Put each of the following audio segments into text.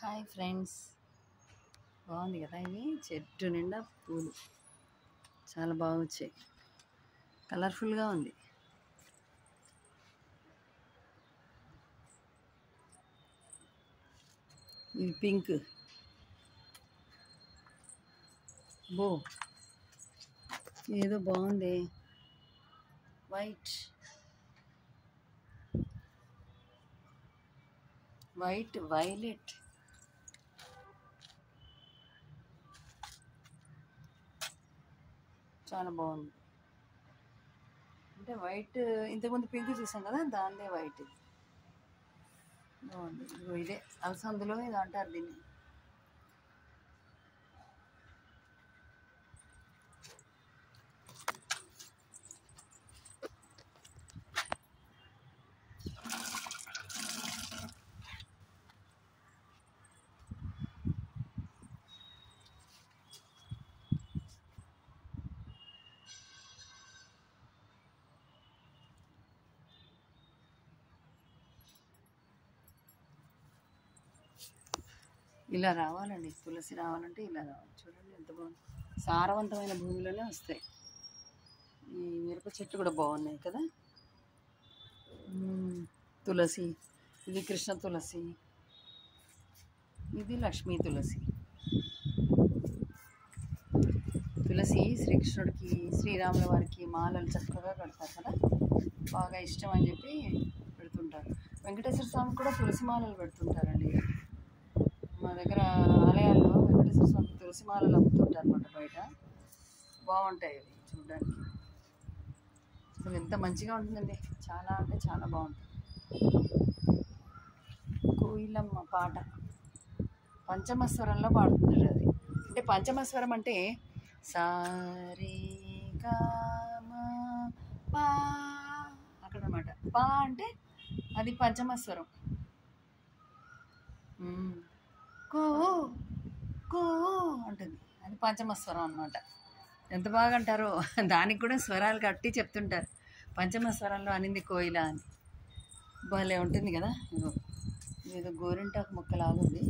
Hi friends, బాగుంది కదా. ఇవి చెట్టు నిండా పూలు చాలా బాగా వచ్చాయి, కలర్ఫుల్గా ఉంది. ఇది పింక్, బో ఏదో బాగుంది. వైట్ వైట్ వైలెట్, చాలా బాగుంది. అంటే వైట్ ఇంతకుముందు పింక్ చూసాం కదా, దాన్నే వైట్. ఇది బాగుంది. ఇదిగో ఇదే అలసందులో ఇది అంటారు దీన్ని. ఇలా రావాలండి, తులసి రావాలంటే ఇలా రావాలి. చూడండి ఎంత బాగుంది. సారవంతమైన భూమిలోనే వస్తాయి. ఈ మిరప చెట్లు కూడా బాగున్నాయి కదా. తులసి, ఇది కృష్ణ తులసి, ఇది లక్ష్మీ తులసి. తులసి శ్రీకృష్ణుడికి, శ్రీరాముల వారికి మాలలు చక్కగా కడతారు కదా, బాగా ఇష్టం అని చెప్పి పెడుతుంటారు. వెంకటేశ్వర స్వామికి కూడా తులసి మాలలు పెడుతుంటారండి. మా దగ్గర ఆలయాల్లో వెంకటేశ్వర స్వామి తులసి మాలలు అమ్ముతుంటారు అన్నమాట బయట. బాగుంటాయి అవి చూడడానికి. అసలు ఎంత మంచిగా ఉంటుందండి, చాలా అంటే చాలా బాగుంటుంది. కోయిలమ్మ పాట పంచమస్వరంలో పాడుతుంది అది. అంటే పంచమస్వరం అంటే సారే గా మా పా అక్కడ అనమాట. పా అంటే అది పంచమస్వరం. కో కో అంటుంది, అది పంచమస్వరం అనమాట. ఎంత బాగా అంటారో, దానికి కూడా స్వరాలు కట్టి చెప్తుంటారు. పంచమస్వరంలో అనింది కోయిల అని. భలే ఉంటుంది కదా. ఏదో గోరింటాకు మొక్కలాగుంది.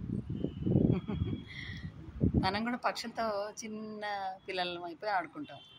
మనం కూడా పక్షులతో చిన్న పిల్లలం అయిపోయి ఆడుకుంటాం.